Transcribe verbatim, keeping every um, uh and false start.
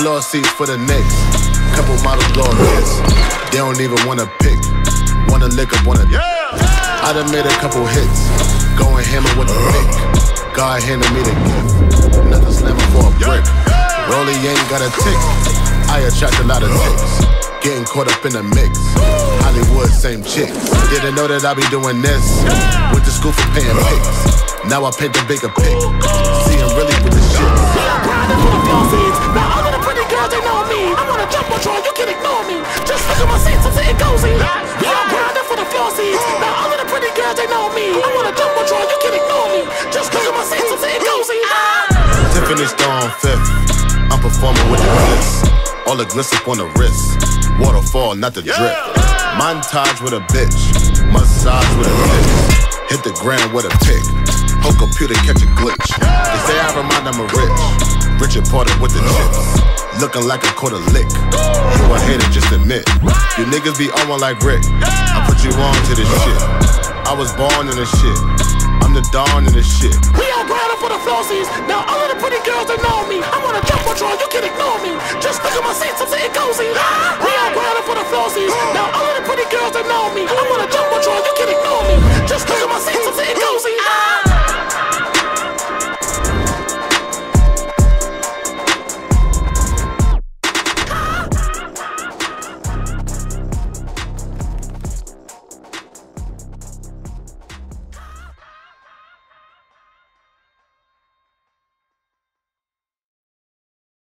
Floor seats for the Knicks. Couple models blow hits. They don't even wanna pick. Wanna lick up on a dick. I done made a couple hits. Going hammer with the pick. God handed me the gift. Nothing slamming for a brick. Rollie ain't got a tick. I attract a lot of ticks. Getting caught up in the mix. Hollywood, same chick. Didn't know that I be doing this. Went to school for paying pics. Now I paint the bigger pic. See, I'm really with the shit. I'm grinding for the flossies. Now all of the pretty girls, they know me. I wanna jump on Troy, you can ignore me. Just look at my seats, I'm sitting cozy. We all grinding for the flossies. Now all of the pretty girls, they know me. I wanna jump on Troy, you can ignore me. Just look at my seats, I'm sitting cozy. Tiffany Stone fifth. I'm performing with the bliss. All the gliss up on the wrist. Waterfall, not the drip. Montage with a bitch. Massage with a bitch. Hit the ground with a pick. Whole computer catch a glitch. They say I remind them of Rich. Richard Porter with the chips. Looking like a quarter lick. You a hater, just admit. You niggas be on one like Rick. I put you on to this shit. I was born in this shit. I'm the dawn in this shit. We all grinding for the flossies. Now all of the pretty girls, they know me. I wanna jump on Troy, you can ignore me. Just look at my seats, I'm sitting cozy. We all grinding for the flossies. Now all of the pretty girls, they know me. I wanna